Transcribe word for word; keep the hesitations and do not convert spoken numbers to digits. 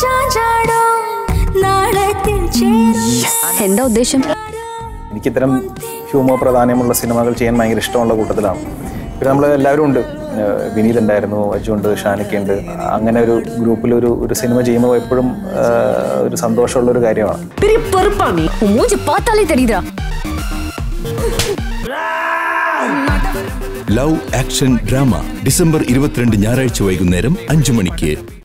എന്താ ഉദ്ദേശം? എനിക്കിത്തരം ഹ്യൂമർ പ്രധാനമുള്ള സിനിമകൾ ചെയ്യാൻ ഭയങ്കര ഇഷ്ടമുള്ള കൂട്ടത്തിലാണ്. പിന്നെ നമ്മൾ എല്ലാവരും ഉണ്ട്. വിനീത് ഉണ്ടായിരുന്നു, അജു ഉണ്ട്, ഷാനിക്ക ഉണ്ട്. അങ്ങനെ ഒരു ഗ്രൂപ്പിൽ ഒരു ഒരു സിനിമ ചെയ്യുമ്പോൾ എപ്പോഴും ഒരു സന്തോഷമുള്ള ഒരു കാര്യമാണ്. ലവ് ആക്ഷൻ ഡ്രാമ ഡിസംബർ ഇരുപത്തിരണ്ട് ഞായറാഴ്ച വൈകുന്നേരം അഞ്ചു മണിക്ക്.